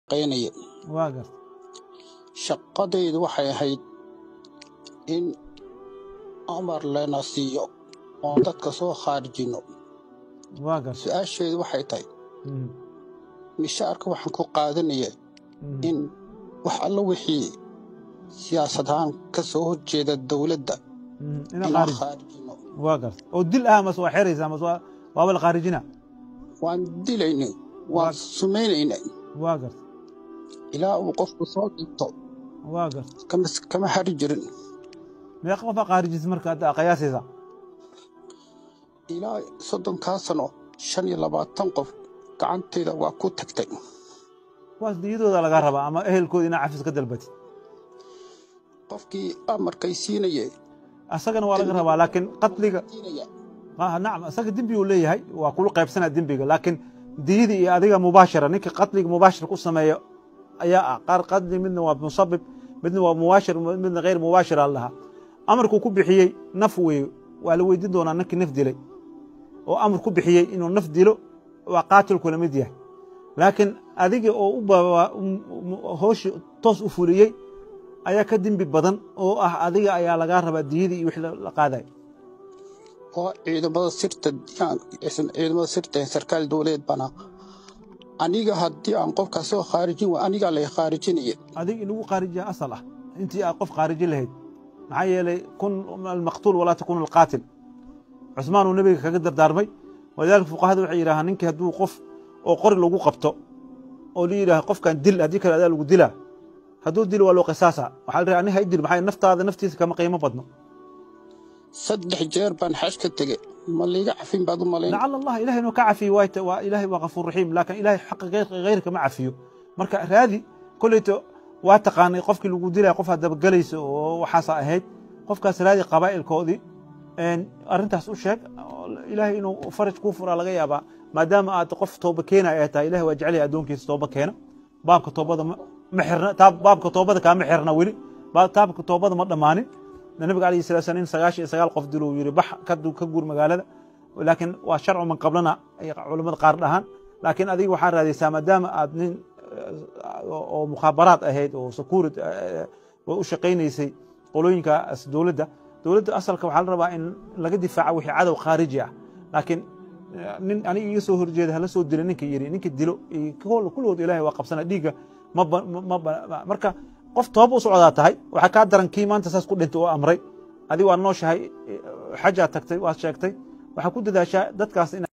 shaqaynayay. waa garta Shaqadaydu waxay ahayd in amar lana siiyo oo dadka soo khaarijino. waa garta Su'aasheedu waxay tahay Mhm, mishaarka waxaan ku qaadanayay mhm, in wax alla wixii siyaasad ahaan ka soo horjeeda dawladda ina inaan qaarij khaarijino. waa garta oo dil ah mas waa xeraysaa mas waaba la qaarijina Waan dilaynay, waan sumaynaynay waa garta ilaa uu qofku soo dhinto waa garta kama hari jirin. meeqa qofaa qaarijisa marka hadda qiyaasaysa Ilaa 30 sano 25 qof gacantayda waa ku tagtay. kuwaas diyadooda laga rabaa ama ehelkooda inaa cafis ka dalbatid Qofkii amarkay siinayay asagana waa laga rabaa laakiin qatliga siinaya nacam asaga dembi uu leeyahay waa kula qaybsanaa dembiga laakiin diyadii iyo adiga mubaashara ninka qatliga mubaashir ku sameeyo ayaa ah qaar qatli midna waa musabib midna waa mubaashir midna غayr mubaashir allaha amarku ku bixiyey naf weeyo waa la weydiin doonaa ninkii naf dilay oo amar ku bixiyey inuu naf dilo waa qaatilku la mid yahay laakiin adiga oo hooshi toos u fuliyey ayaa ka dembi badan oo ah adiga ayaa lagaa rabaa diyadii iyo wixii la qaaday oo ciidamada sirta sarkaal dawladeed bana aniga haddii aan qofka soo khaarijin waa aniga la khaarijinaya. adiga in lagu qaarijiya asal ah intii aad qof qaariji lahayd maxaa yeelay kun almaqtuul walaa takun alqaatil cusmaan uu nabiga kaga dardaarmay walidaalika fuqahada waxay yidhaahaan ninkii hadduu qof oo qori lagu qabto oo la yidhaaha qofkan dil haddii kale adaa lagu dilaa hadduu dil waa loo qisaasa waxaa la dhahay aniga ha dil maxaa naftaada naftiisa kama qiimo badno 3 jeer baan xash ka tegey ma liiga cafin baad u malayn. lacala allah ilahay inuu ka cafiyo waa ilahay waa gafuur raxiim laakiin ilahay xaqa gayrka ma cafiyo marka raadi koleyto waa taqaanay qofkii lagu dilaya qof haddaba galaysa oo waxaasa ahayd qofkaas raadi qabaa'ilkoodii arrintaas u sheeg ilahay inuu faraj kuu furaa laga yaabaa maadaama aad qof tooba keenaya ay tahay ilahay waa jecel yahay addoonkiisa tooba keena baabka toobada ma xirna baabka toobada kaama xirna weli baabka toobada ma dhammaanin nabiga alayhi salatu wasallam in 99 qof diluu yiri bax ka guur magaalada laakiin waa sharcu man qablana ay culimada qaar dhahan laakiin adiga waxaa raadaysaa maadaama aad nin oo mukhaabaraad ahayd oo security oo u shaqaynaysay qolooyinka dawladda asalka waxaa la rabaa in laga difaaco wixii cadow khaariji ah laakiin nin aniga iga soo horjeeda hala soo dilo ninka yiri ninka dilo kulligood ilaahay waa qabsana dhiigga marka qof tooba u socdaa tahay waxaa kaa daran kii maanta saas ku dhintay oo amray adiga waa nooshahay xajaa tagtay waad sheegtay waxaa ku dadaashaa dadkaas